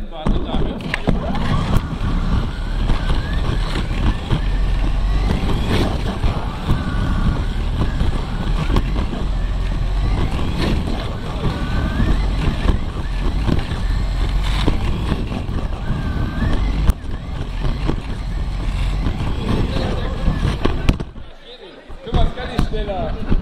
Warte damit. Guck mal, es kann nicht schneller.